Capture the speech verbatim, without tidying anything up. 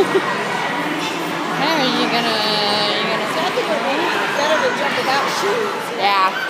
How are you gonna, you gonna So I think it would be better to jump without shoes. Yeah.